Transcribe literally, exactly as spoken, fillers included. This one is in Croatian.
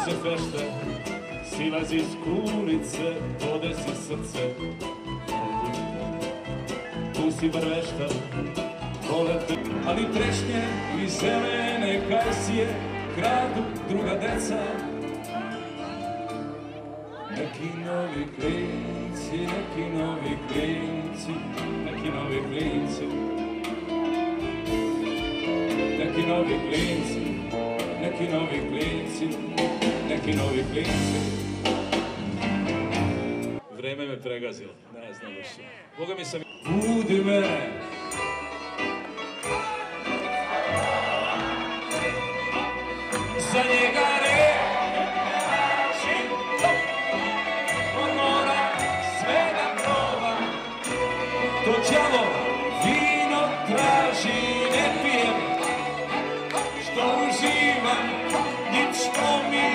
se fešte, silazi iz kulice, podesi srce. Tu si brvešta, kolete, ali trešnje i zelene kajsije kradu druga deca. Neki novi klinci, neki novi klinci, neki novi klinci, neki novi klinci, neki novi klinci, neki novi klinci. Vreme me pregazilo, ne znam više. Boga mi sam... Budi me! Za njega reći, on mora sve da proba. To đavo vino traži, ne pijem, što uživam, nič što mi